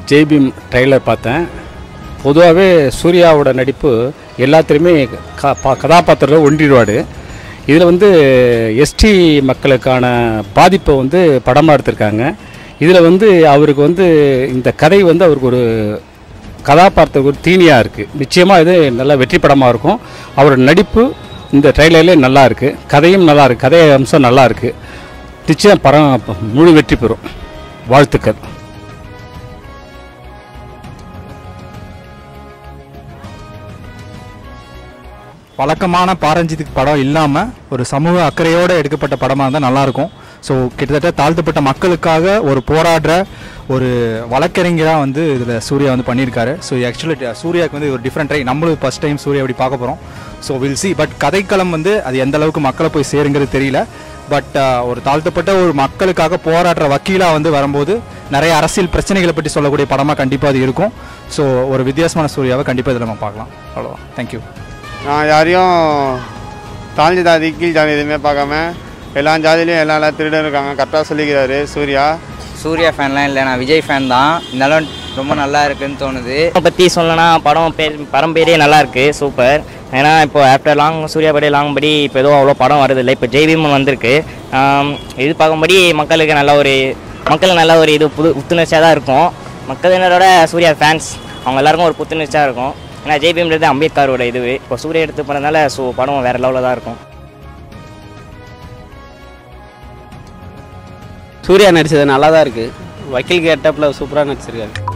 Jai Bhim trailer பார்த்தேன். பொதுவாகவே சூர்யாவோட நடிப்பு எல்லாத்துலேயுமே கதாபாத்திரம் ஒன்றிடுவாடு. இதில் வந்து எஸ்டி மக்களுக்கான பாதிப்பை வந்து படமாக எடுத்திருக்காங்க. இதில் வந்து அவருக்கு வந்து இந்த கதை வந்து அவருக்கு ஒரு கதாபாத்திரம் ஒரு தீனியாக இருக்குது. நிச்சயமாக இது நல்லா வெற்றி படமாக இருக்கும். அவரோட நடிப்பு இந்த ட்ரெய்லர்லேயே நல்லா இருக்குது, கதையும் நல்லா இருக்குது, கதை அம்சம் நல்லா இருக்குது. நிச்சயம் படம் முழு வெற்றி பெறும். வாழ்த்துக்கள். வழக்கமான பாரஞ்சித்துக்கு படம் இல்லாமல் ஒரு சமூக அக்கறையோடு எடுக்கப்பட்ட படமாக இருந்தால் நல்லாயிருக்கும். ஸோ கிட்டத்தட்ட தாழ்த்தப்பட்ட மக்களுக்காக ஒரு போராடுற ஒரு வழக்கறிஞராக வந்து இதில் சூர்யா வந்து பண்ணியிருக்காரு. ஸோ ஆக்சுவலி சூர்யாவுக்கு வந்து ஒரு டிஃப்ரெண்ட் ட்ரை. நம்மளும் ஃபஸ்ட் டைம் சூர்யா அப்படி பார்க்க போகிறோம். So will see. பட் கதைக்களம் வந்து அது எந்த அளவுக்கு மக்களை போய் சேருங்கிறது தெரியல. பட் ஒரு தாழ்த்தப்பட்ட ஒரு மக்களுக்காக போராடுற வக்கீலாக வந்து வரும்போது நிறைய அரசியல் பிரச்சனைகளை பற்றி சொல்லக்கூடிய படமாக கண்டிப்பாக அது இருக்கும். ஸோ ஒரு வித்தியாசமான சூர்யாவை கண்டிப்பாக இதில் நம்ம பார்க்கலாம். அவ்வளோதான். தேங்க்யூ. நான் யாரையும் தாழ்ந்த ஜாதி கீழ் ஜாதி எதுவுமே பார்க்காம எல்லா ஜாதிலையும் எல்லாம் திருடன் இருக்காங்க. கரெக்டாக சொல்லிக்கிறாரு சூர்யா. சூர்யா ஃபேன்லாம் இல்லை, நான் விஜய் ஃபேன் தான். இருந்தாலும் ரொம்ப நல்லா இருக்குன்னு தோணுது. பற்றி சொல்லணும்னா படம் பேரே நல்லா இருக்குது, சூப்பர். ஏன்னா இப்போ ஆஃப்டர் லாங் சூர்யா படி லாங் படி இப்போ எதுவும் அவ்வளோ படம் வருதில்லை. இப்போ ஜெய் பீம் வந்திருக்கு. இது பார்க்கும்படி மக்களுக்கு நல்ல ஒரு இது புத்துணர்ச்சியாக தான் இருக்கும். மக்களினரோட சூர்யா ஃபேன்ஸ் அவங்க எல்லாருக்கும் ஒரு புத்துணர்ச்சியாக இருக்கும். ஏன்னா ஜெய் பீம்ன்றது அம்பேத்கரோட இது. இப்போ சூர்யா எடுத்து போனதுனால படம் வேறு லெவலில் தான் இருக்கும். சூர்யா நடித்தது நல்லா தான் இருக்குது. வக்கீல் கெட்டப்பில் சூப்பராக நடிச்சிருக்காரு.